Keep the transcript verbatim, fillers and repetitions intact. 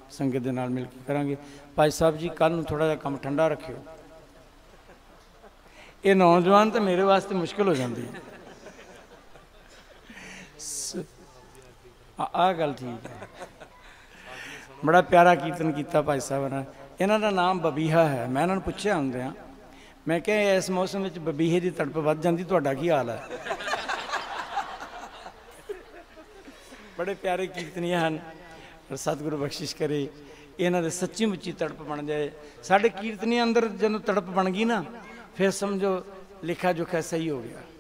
संगत के नाल मिल के करांगे। भाई साहब जी कल नूं थोड़ा जिहा काम ठंडा रखियो, ये नौजवान तो मेरे वास्ते मुश्किल हो जाती है। आ गल ठीक है। बड़ा प्यारा कीर्तन किया भाई साहब ने। इन्हों का नाम बबीहा है। मैं इन्होंने पूछा आंदे मैं क्या इस मौसम में बबीहे की तड़प वध जाती, तुहाडा की हाल है? बड़े प्यारे कीर्तनीय हैं। सतगुरु बख्शिश करे इन्हों के सच्ची मुच्ची तड़प बन जाए। साढ़े कीर्तनी अंदर जो तड़प बन गई ना, फिर समझो लिखा जोखा सही हो गया।